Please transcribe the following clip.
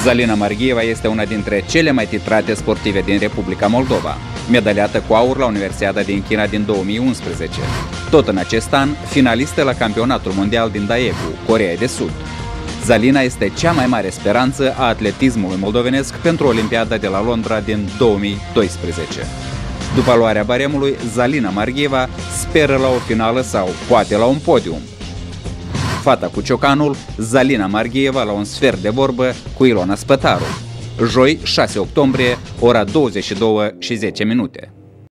Zalina Marghieva este una dintre cele mai titrate sportive din Republica Moldova, medaliată cu aur la Universiada din China din 2011. Tot în acest an, finalistă la Campionatul Mondial din Daegu, Coreea de Sud. Zalina este cea mai mare speranță a atletismului moldovenesc pentru Olimpiada de la Londra din 2012. După luarea baremului, Zalina Marghieva speră la o finală sau poate la un podium. Fata cu ciocanul, Zalina Marghieva la un sfert de vorbă cu Ilona Spătaru. Joi, 6 octombrie, ora 22:10.